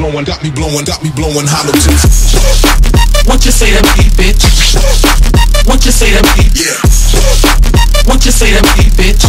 blowing hollow tips. What you say to me, bitch? What you say to me? Yeah. What you say to me, bitch?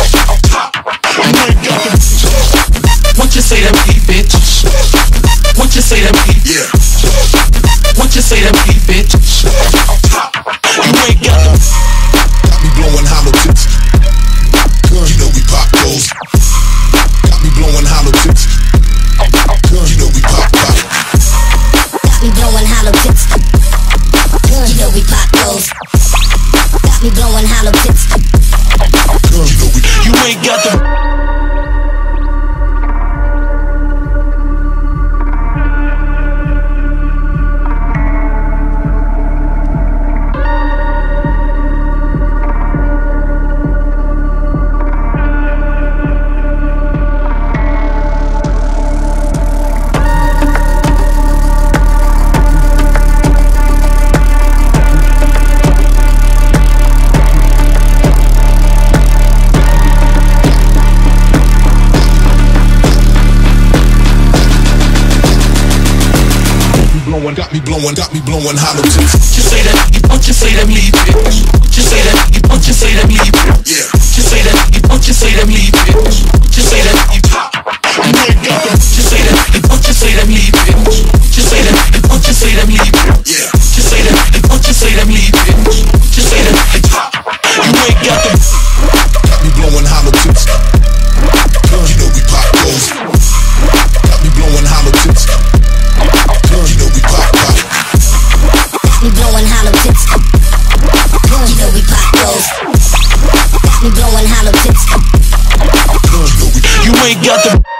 What you say to me, bitch? What you say to me? Yeah. What you say to me, bitch? You ain't got them. Got me blowing hollow tips. You know we pop those. Got me blowing hollow tips. You know we pop. Got me blowing hollow tips. You know we pop those. Got me blowing hollow tips. You know we. You ain't got them. Got me blowing hollow tips. What you say that? What you say to me, bitch? What you say that? What you say to me, bitch? Yeah. What you say that? What you say to me, bitch? What you say that? You ain't got them. What you say that? What you say to me, bitch? What you say that? What you say to me, bitch? Yeah. What you say that? What you say to me, bitch? What you say that? You ain't got them. Got me blowing hollow tips. You know we pop those. Got me blowing hollow tips. You know we pop. Got me blowing hollow tips. You know we pop those. Got me blowing hollow tips. You ain't got them.